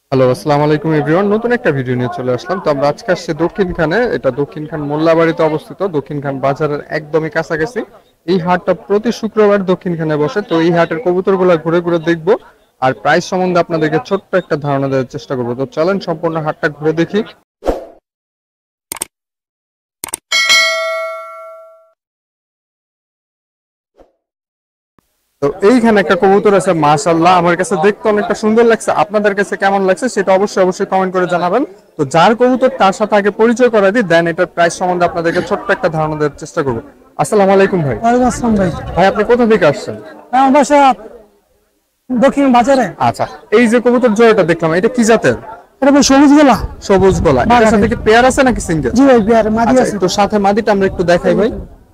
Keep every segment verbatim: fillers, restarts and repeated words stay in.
Hello, আসসালামু আলাইকুম everyone. নতুন একটা ভিডিও নিয়ে চলে আসলাম। তো আমরা আজকে আসছি দক্ষিণখানে। এটা দক্ষিণখান মোল্লাবাড়িতে অবস্থিত। দক্ষিণখান বাজারের একদমই কাছাকাছি। এই হাটটা প্রতি শুক্রবার দক্ষিণখানে বসে। তো এই হাটের কবুতরগুলো ঘুরে ঘুরে দেখবো আর প্রাইস সম্বন্ধে আপনাদেরকে ছোট্ট একটা ধারণা দেওয়ার চেষ্টা করবো। তো চলেন সম্পূর্ণ হাটটা ঘুরে দেখি। তো এইখানে একটা কবুতর আছে, মাশাআল্লাহ আমার কাছে দেখতে অনেকটা সুন্দর লাগছে। আপনাদের কাছে কেমন লাগছে সেটা অবশ্যই অবশ্যই কমেন্ট করে জানাবেন। তো যার কবুতর তার সাথে আগে পরিচয় করাই দিই, দেন এটার প্রাইস সম্বন্ধে আপনাদেরকে ছোট্ট একটা ধারণা দেওয়ার চেষ্টা করবো। আসসালামু আলাইকুম ভাই। ওয়ালাইকুম আসসালাম ভাই। ভাই আপনি কোথা থেকে আসছেন? আমার বাসা দক্ষিণ বাজারে। আচ্ছা, এই যে কবুতর জোড়াটা দেখলাম, এটা কি জাতের? এটা ভাই সবুজ গলা। সবুজ গলা। এটার বাগানের। সাথে কি পেয়ার আছে নাকি সিঙ্গেল? জি ভাই বিয়ার মাদি আচ্ছা, আছে। একটু সাথে মাদিটা আমরা একটু দেখাই ভাই।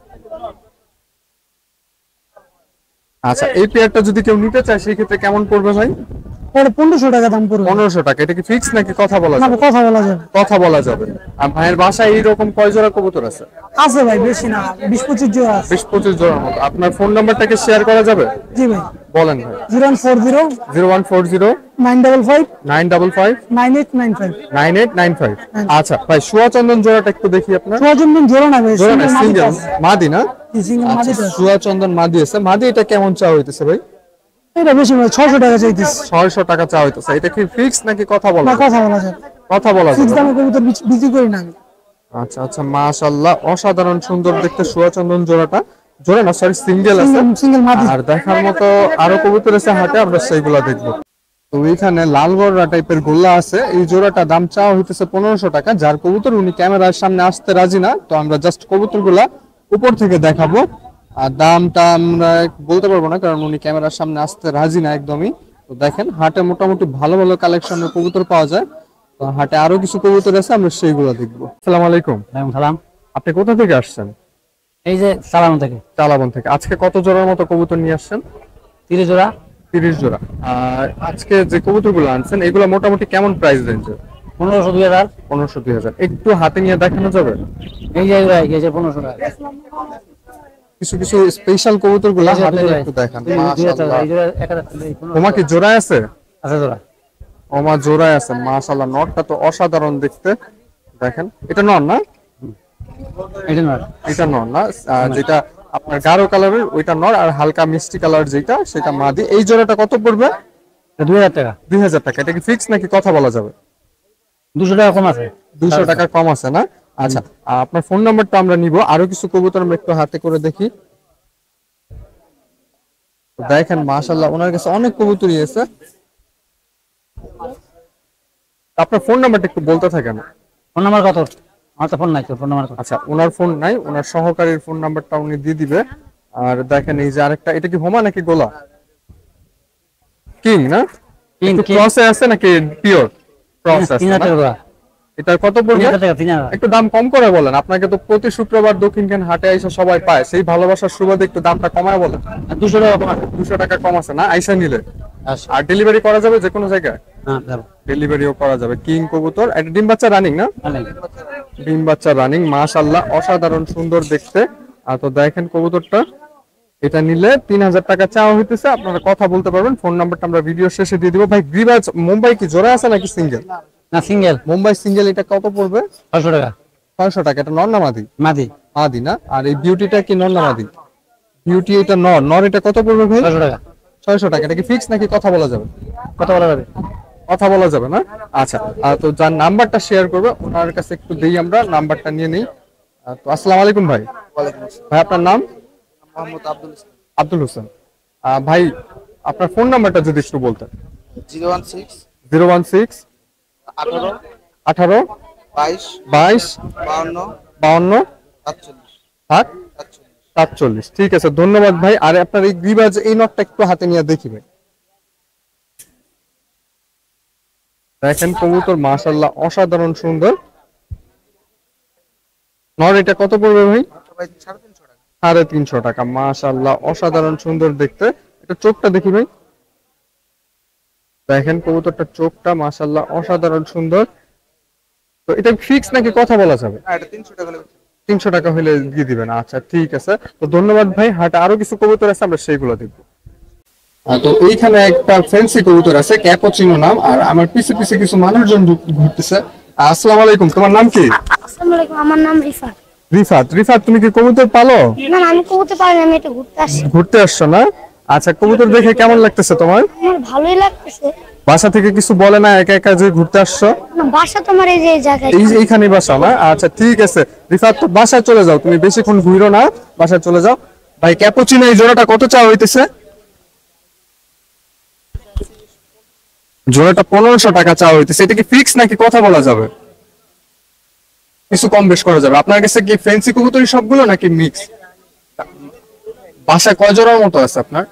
আচ্ছা, এই পেয়ারটা যদি কেউ নিতে চায় সেই ক্ষেত্রে কেমন পড়বে ভাই? এটা পনেরোশো টাকা দাম পড়বে। পনেরোশো টাকা। এটা কি ফিক্স নাকি কথা বলা না যাবে? কথা বলা যাবে। কথা বলা যাবে। আর ভাইয়ের বাসায় এইরকম কয় জোড়া কবুতর আছে? আছে ভাই বেশি না, বিশ পঁচিশ জোড়া আছে। বিশ পঁচিশ জোড়ার মতো। আপনার ফোন নাম্বারটাকে শেয়ার করা যাবে? জি ভাই। বলেন ভাই। Zero one four zero zero one four zero nine double five nine double five nine eight nine five. Nine eight nine five. আচ্ছা ভাই, সুয়াচন্দন জোড়াটা একটু দেখি আপনার। চুয়াচন্দন জোড়া না ভাই, জোড়া না, সিঙ্গেল মাদি সিঙ্গেল আছে। মাদি না? জি সিঙ্গেল মাদি আচ্ছা, আছে। সুয়াচন্দন মাদি আছে। মাদি এটা কেমন চা হইতেছে ভাই? এটা বেশি ভাই, ছয়শো টাকা চাইতেছে। ছয়শো টাকা চা হইতেছে। এটা কি ফিক্স নাকি কথা বলা না যাবে? কথা বলা যাবে। কথা বলা ফিক্স যাবে। দামে কবুতর বিচ- বিক্রি করি না আমি। আচ্ছা আচ্ছা, মাশাআল্লাহ অসাধারণ সুন্দর দেখতে সুয়াচন্দন জোড়াটা। জোড়া না, সরি সিঙ্গেল আছে। সিঙ্গেল সিঙ্গেল মাদি। আর দেখার মতো আরো কবুতর আছে হাটে, আমরা সেইগুলা দেখবো। তো এইখানে লালগড়া টাইপের গোল্লা আছে। এই জোড়াটা দাম চাওয়া হইতেছে পনেরোশো টাকা। যার কবুতর উনি ক্যামেরার সামনে আসতে রাজি না, তো আমরা জাস্ট কবুতর গুলা উপর থেকে দেখাবো। আর দামটা আমরা বলতে পারবো না, কারণ উনি ক্যামেরার সামনে আসতে রাজি না একদমই। তো দেখেন হাটে মোটামুটি ভালো ভালো কালেকশনের কবুতর পাওয়া যায়। তো হাটে আরো কিছু কবুতর আছে, আমরা সেইগুলো দেখবো। আসসালামু আলাইকুম। সালাম। আপনি কোথা থেকে আসছেন? এই যে সালাম থেকে চালাবন থেকে। আজকে কত জোড়ার মতো কবুতর নিয়ে আসছেন? তিরিশ জোড়া। তিরিশ জোড়া। আর আজকে যে কবুতরগুলো আনছেন এগুলো মোটামুটি কেমন প্রাইস রেঞ্জের? পনেরোশো দুই হাজার। পনেরোশো দুই হাজার। একটু হাতে নিয়ে দেখানো যাবে? এই যে এই যে পনেরোশো টাকা। কিছু কিছু স্পেশাল কবুতরগুলো হাতে নিয়ে একটু দেখান। মাশাআল্লাহ। ওমা কি জোড়ায় আছে? আচ্ছা জোড়া। ওমা জোড়ায় আছে, মাশাআল্লাহ। নটটা তো অসাধারণ দেখতে। দেখেন এটা নর না? এটা নয়। এটা নর না, আহ, যেটা আপনার গাঢ় কালারের ওইটা নর, আর হালকা মিষ্টি কালার যেটা সেটা মাদি। এই জোড়াটা কত পড়বে? দুই হাজার টাকা। দুই হাজার টাকা। এটা কি ফিক্স নাকি কথা বলা যাবে? দুশো টাকা কম আছে। দুইশো টাকা কম আছে না? আচ্ছা, আপনার ফোন নাম্বারটা আমরা নিব। আরো কিছু কবুতর আমরা একটু হাতে করে দেখি। দেখেন মাশাআল্লাহ ওনার কাছে অনেক কবুতরই আছে। আপনার ফোন নাম্বারটা একটু বলতে থাকেন। ফোন নাম্বার কত? আমার তো ফোন নাই, তো ফোন নাম্বার কত? আচ্ছা, ওনার ফোন নাই, ওনার সহকারীর ফোন নাম্বারটা উনি দিয়ে দিবে। আর দেখেন এই যে আরেকটা, এটা কি হোমা নাকি গোলা? কিং না? কিং একটু কিং ক্রসে আছে নাকি পিওর? ক্রস আছে তিন হাজার না? টাকা জোড়া। এটার কত তিন পড়বে? হাজার টাকা তিন হাজার। একটু দাম কম করে বলেন। আপনাকে তো প্রতি শুক্রবার দক্ষিণখান হাটে আইসা সবাই পায়, সেই ভালোবাসার সুবাদে একটু দামটা কমায় বলেন। দুশো টাকা কম আছে। দুশো টাকা কম আছে না আইসা নিলে? আচ্ছা। আর ডেলিভারি করা যাবে যে কোনো জায়গায়? হ্যাঁ যাবো। ডেলিভারিও করা যাবে। কিং কবুতর, একটা ডিম বাচ্চা রানিং না? ডিম বাচ্চা রানিং, মাশাআল্লাহ অসাধারণ সুন্দর দেখতে। আর তো দেখেন কবুতরটা, এটা নিলে তিন হাজার টাকা চাওয়া হইতেছে। আপনারা কথা বলতে পারবেন। ফোন নাম্বারটা আমরা ভিডিও শেষে দিয়ে দিব। ভাই গ্রিবাজ মুম্বাই কি জোড়া আছে নাকি সিঙ্গেল? না সিঙ্গেল। মুম্বাই সিঙ্গেল। এটা কত পড়বে? ছয়শো টাকা। ছয়শো টাকা। এটা নর না মাদি? মাদি। মাদি না? আর এই বিউটিটা কি নর না মাদি? বিউটি এটা নর। নর এটা কত পড়বে ভাই? ছয়শো টাকা। ছয়শো টাকা। এটা কি ফিক্স নাকি কথা বলা যাবে? কত বলা যাবে? কথা বলা যাবে না? আচ্ছা, আহ, তো যার নাম্বারটা শেয়ার করবে ওনার কাছে একটু দেই, আমরা নাম্বারটা নিয়ে নেই। আহ, তো আসসালামু আলাইকুম ভাই। ভাই আপনার নাম? মোহাম্মদ আব্দুল ইসলাম। আব্দুল হোসেন। আহ, ভাই আপনার ফোন নাম্বারটা যদি একটু বলতেন। Zero one six zero one six আঠারো আঠারো বাইশ বাইশ বাউন্ন বাউন্ন সাতচল্লিশ সাত সাতচল্লিশ। সাতচল্লিশ। ঠিক আছে, ধন্যবাদ ভাই। আর আপনার এই গ্রিবাজ এই নটটা একটু হাতে নিয়ে দেখি ভাই। দেখেন কবুতর মাশাআল্লাহ অসাধারণ সুন্দর। নর এটা কত পড়বে ভাই? ভাই সাড়ে তিনশো টাকা। সাড়ে তিনশো টাকা। মাশাআল্লাহ অসাধারণ সুন্দর দেখতে। এটা চোখটা দেখি ভাই। দেখেন কবুতরটার চোখটা মাশাআল্লাহ অসাধারণ সুন্দর। তো এটা ফিক্স নাকি কথা বলা যাবে? হ্যাঁ এটা তিনশো টাকা হলে তিনশো টাকা হলে দিয়ে দিবেন। আচ্ছা ঠিক আছে, তো ধন্যবাদ ভাই। হাটে আরো কিছু কবুতর আছে, আমরা সেইগুলো দেখবো। আহ, তো এইখানে একটা ফ্যান্সি কবুতর আছে ক্যাপুচিনো নাম, আর আমার পিছে পিছে কিছু মানুষজন ঘু- ঘুরতেছে। আসসালামু আলাইকুম, তোমার নাম কি? আসসালামু আলাইকুম, আমার নাম রিফাত। রিফাত। রিফাত, তুমি কি কবুতর পালো? না না, আমি কবুতর পারি না, আমি এটা ঘুরতে আসছি। ঘুরতে আসছো না? আচ্ছা, কবুতর দেখে কেমন লাগতেছে তোমার? আমার ভালোই লাগতেছে। বাসা থেকে কিছু বলে না একা একা যে ঘুরতে আসছো? না, বাসা তোমার এই যে এই জায়গায়। এই যে এইখানে বাসা না? আচ্ছা ঠিক আছে রিফাত, তো বাসায় চলে যাও, তুমি বেশিক্ষণ ঘুরো না, বাসায় চলে যাও। ভাই ক্যাপুচিনো এই জোড়াটা কত চাওয়া হইতেছে? জোড়াটা পনেরোশো টাকা চাওয়া হইতেছে। এটা কি ফিক্স নাকি কথা বলা যাবে? কিছু কম বেশ করা যাবে। আপনার কাছে কি ফ্যান্সি কবুতরি সবগুলো নাকি মিক্স? বাসায় কয় জোড়ার মতো আছে আপনার?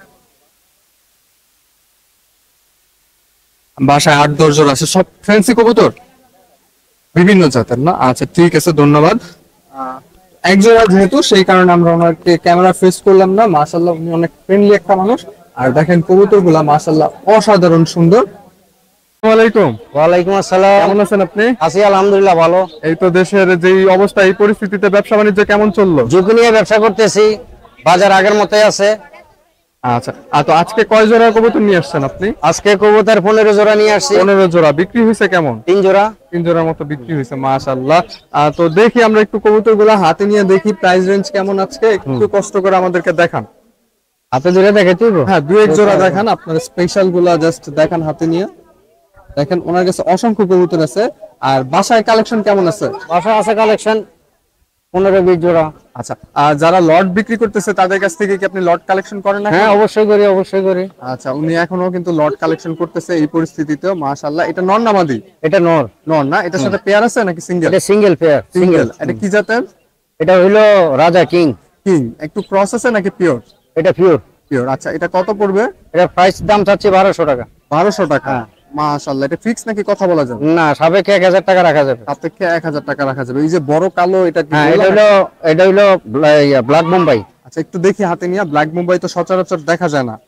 বাসায় আট দশ জোড়া আছে, সব ফ্যান্সি কবুতর, বিভিন্ন জাতের না? আচ্ছা ঠিক আছে, ধন্যবাদ। আহ, এক জোড়া যেহেতু, সেই কারণে আমরা ওনাকে ক্যামেরা ফেস করলাম না। মাশাআল্লাহ, উনি অনেক ফ্রেন্ডলি একটা মানুষ। আর দেখেন কবুতর গুলা মাশাআল্লাহ অসাধারণ সুন্দর। আসসালামু আলাইকুম। ওয়ালাইকুম আসসালাম। কেমন আছেন আপনি? আছি আলহামদুলিল্লাহ ভালো। এই তো দেশের যে অবস্থা, এই পরিস্থিতিতে ব্যবসা বাণিজ্য কেমন চললো? ঝুঁকি নিয়ে ব্যবসা করতেছি, বাজার আগের মতোই আছে। আচ্ছা, আর তো আজকে কয় জোড়া কবুতর নিয়ে আসছেন আপনি? আজকে কবুতর পনেরো জোড়া নিয়ে আসছি। পনেরো জোড়া। বিক্রি হয়েছে কেমন? তিন জোড়া। তিন জোড়ার মতো বিক্রি হয়েছে, মাশাআল্লাহ। আহ, তো দেখি আমরা একটু কবুতর গুলা হাতে নিয়ে দেখি, প্রাইস রেঞ্জ কেমন আজকে একটু কষ্ট করে আমাদেরকে দেখান। হাতে জোড়া দেখে তুই? হ্যাঁ, দু এক জোড়া দেখান, আপনার স্পেশাল গুলা জাস্ট দেখান হাতে নিয়ে। দেখেন ওনার কাছে অসংখ্য কবুতর আছে। আর বাসায় কালেকশন কেমন আছে? বাসা আছে কালেকশন পনেরো বিশ জোড়া। আচ্ছা, আর যারা লট বিক্রি করতেছে তাদের কাছ থেকে কি আপনি লট কালেকশন করেন না? হ্যাঁ অবশ্যই করি, অবশ্যই করি। আচ্ছা, উনি এখনো কিন্তু লট কালেকশন করতেছে এই পরিস্থিতিতেও, মাশাআল্লাহ। এটা নর না মাদি? এটা নর। নর না? এটার সাথে পেয়ার আছে নাকি সিঙ্গেল? এটা সিঙ্গেল পেয়ার। সিঙ্গেল। এটা কি জাতের? এটা হইলো রাজা কিং। কিং। একটু ক্রস আছে নাকি পিওর? এটা পিওর। পিওর। আচ্ছা, এটা কত পড়বে? এটা প্রাইস দাম চাচ্ছি বারোশো টাকা। বারোশো টাকা। মাশাআল্লাহ, এটা ফিক্স নাকি কথা বলা যাবে? না, সাবেকে এক হাজার টাকা রাখা যাবে। সাপেক্ষে এক হাজার টাকা রাখা যাবে। এই যে বড় কালো, এটা কি হ্যাঁ, গোলা এটা হইলো এটা হইলো ব্ল্যাক বোম্বাই। আচ্ছা, একটু দেখি হাতে নিয়ে। ব্ল্যাক মুম্বাই তো সচরাচর দেখা যায় না।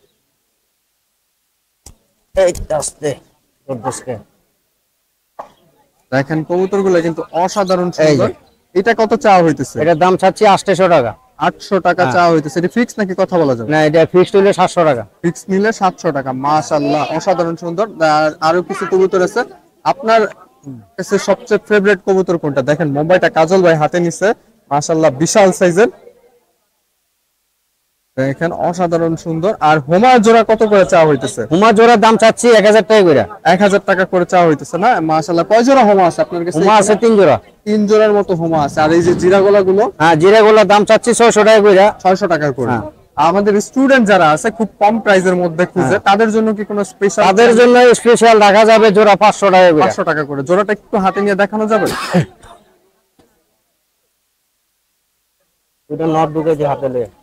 এই আস্তে দর্দসকে। দেখেন কবুতরগুলো কিন্তু অসাধারণ এই সুন্দর। যে। এটা কত চাওয়া হইতেছে? এটার দাম চাচ্ছি আটশো টাকা। আটশো টাকা চাওয়া হইতেছে। এটা ফিক্স নাকি কথা বলা যাবে? না, এটা ফিক্সড হইলো সাতশো টাকা। ফিক্স নিলে সাতশো টাকা। মাশাআল্লাহ, অসাধারণ সুন্দর। আর আরো কিছু কবুতর আছে। আপনার কাছে সবচেয়ে ফেভারিট কবুতর কোনটা? দেখেন মুম্বাইটা কাজল ভাই হাতে নিছে, মাশাআল্লাহ বিশাল সাইজের। দেখেন অসাধারণ সুন্দর। আর হোমা জোড়া কত করে চাওয়া হইতেছে? হুমা জোড়ার দাম চাচ্ছি এক হাজার টাকা করে। এক হাজার টাকা করে চাওয়া হইতেছে না? মাশাআল্লাহ। কয় জোড়া হোমা আছে আপনার কাছে? হুমা আছে তিন জোড়া। তিন জোড়ার মতো হোমা আছে। আর এই যে জিরাগোলা গুলো? হ্যাঁ, জিরা গোলার দাম চাচ্ছি ছয়শো টাকা করে। ছয়শো টাকা করে। হ্যাঁ। আমাদের স্টুডেন্ট যারা আছে খুব কম প্রাইসের মধ্যে খুঁজে, তাদের জন্য কি কোনো স্পেশাল? তাদের জন্য স্পেশাল রাখা যাবে জোড়া পাঁচশো টাকা করে। পাঁচশো টাকা করে। জোড়াটা একটু হাতে নিয়ে দেখানো যাবে? এটা নট ঢুকে যে হাতে লে।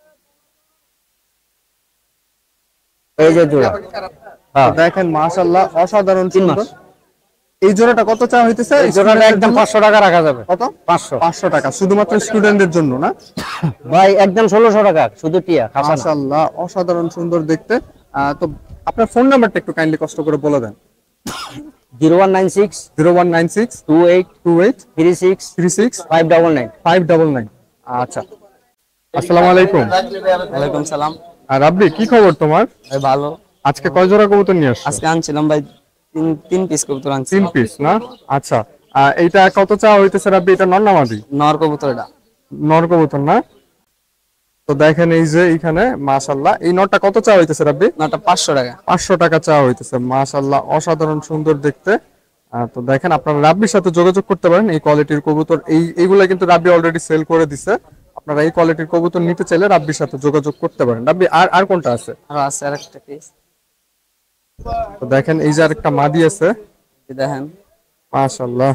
এই যে জোড়া। হ্যাঁ, দেখেন মাশাআল্লাহ অসাধারণ তিন সুন্দর। মাস। এই জোড়াটা কত চাওয়া হইতেছে? এই জোড়াটা একদম পাঁচশো টাকা রাখা যাবে। কত? পাঁচশো। পাঁচশো টাকা শুধুমাত্র স্টুডেন্টদের জন্য না? ভাই একদম ষোলোশো টাকা শুধু টিয়া খাসা না। মাশাআল্লাহ অসাধারণ সুন্দর দেখতে। আহ, তো আপনার ফোন নাম্বারটা একটু কাইন্ডলি কষ্ট করে বলে দেন। Zero one nine six zero one nine six two eight two eight three six three six five double nine. Five double nine. আচ্ছা, আসসালামু আলাইকুম। ওয়ালাইকুম সালাম। আর রাব্বি, কি খবর তোমার? ভাই ভালো। আজকে কয় জোড়া কবুতর নিয়ে আসছো? আজকে আনছিলাম ভাই তিন তিন পিস কবুতর আনছি। তিন পিস না? আচ্ছা, আহ, এইটা কত চাওয়া হইতেছে রাব্বি? এটা নর না মাদি? নর কবুতর এটা। নর কবুতর না? তো দেখেন এই যে এইখানে মাশাআল্লাহ, এই নরটা কত চাওয়া হইতেছে রাব্বি? নরটা পাঁচশো টাকা। পাঁচশো টাকা চাওয়া হইতেছে। মাশাআল্লাহ অসাধারণ সুন্দর দেখতে। আহ, তো দেখেন আপনারা রাব্বির সাথে যোগাযোগ করতে পারেন। এই কোয়ালিটির কবুতর, এই এইগুলা কিন্তু রাব্বি অলরেডি সেল করে দিছে। আপনারা এই কোয়ালিটির কবুতর নিতে চাইলে রাব্বির সাথে যোগাযোগ করতে পারেন। রাব্বি, আর আর কোনটা আছে? আর আছে আরেকটা পিস। তো দেখেন এই যে আরেকটা মাদি আছে, দেখেন মাশাআল্লাহ।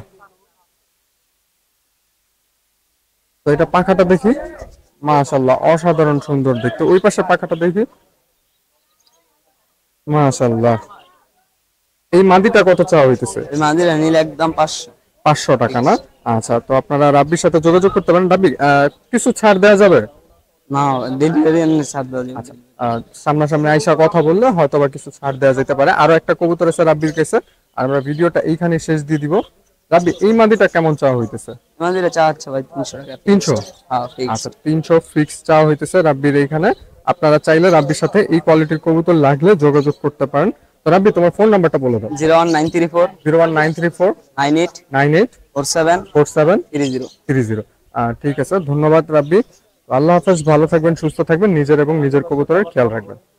তো এটা পাখাটা দেখি, মাশাআল্লাহ অসাধারণ সুন্দর দেখতে। ওই পাশে পাখাটা দেখি, মাশাআল্লাহ। এই মাদিটা কত চাওয়া হইতেছে? এই মাদিরা নিলে একদম পাঁচশো। পাঁচশো টাকা না? আচ্ছা, তো আপনারা রাব্বির সাথে যোগাযোগ করতে পারেন। রাব্বি, আহ, কিছু ছাড় দেওয়া যাবে? না, ডেলিভারি এমনি সাত দাও। আচ্ছা, আহ, সামনাসামনি আইসা কথা বললে হয়তো বা কিছু ছাড় দেওয়া যেতে পারে। আরো একটা কবুতর আছে রাব্বির কাছে, আর আমরা ভিডিওটা এইখানে শেষ দিয়ে দিব। রাব্বি, এই মাদিটা কেমন চাওয়া হইতেছে? মাদিরা চাচ্ছে ভাই তিনশো টাকা। তিনশো? হ্যাঁ ফিক্স। আচ্ছা, তিনশো ফিক্স চাওয়া হইতেছে রাব্বির এইখানে। আপনারা চাইলে রাব্বির সাথে এই কোয়ালিটির কবুতর লাগলে যোগাযোগ করতে পারেন। তো রাব্বি তোমার ফোন নাম্বারটা বলে দাও। Zero one nine three four zero one nine three four nine eight nine eight four seven four seven three zero. Three zero. ঠিক আছে, ধন্যবাদ রাব্বি। আল্লাহ হাফেজ, ভালো থাকবেন, সুস্থ থাকবেন, নিজের এবং নিজের কবুতরের খেয়াল রাখবেন।